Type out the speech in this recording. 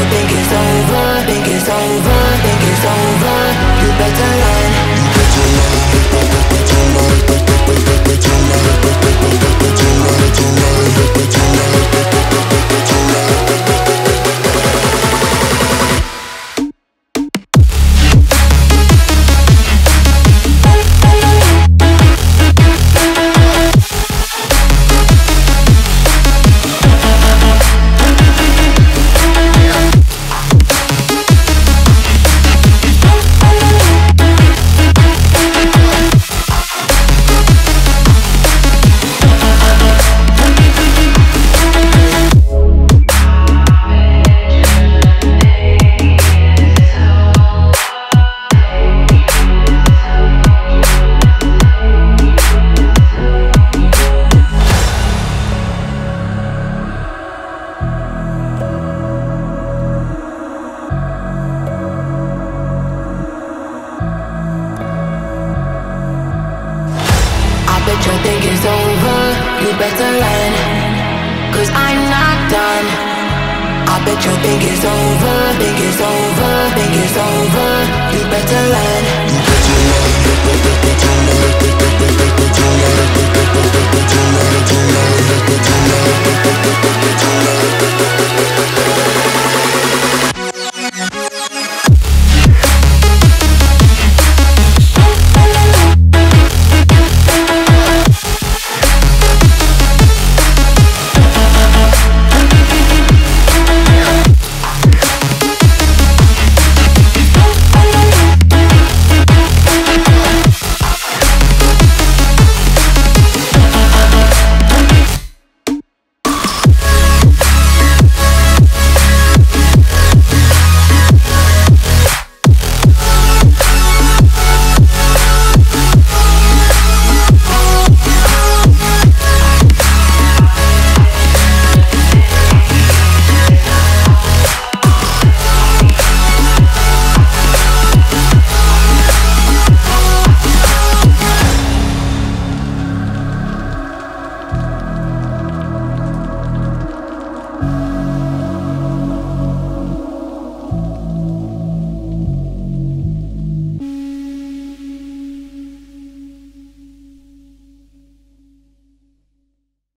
think it's over, think it's over, think it's over. You better run, you better run. Bet you think it's over, you better run, 'cause I'm not done. I bet you think it's over, think it's over, think it's over. You better run, you better run.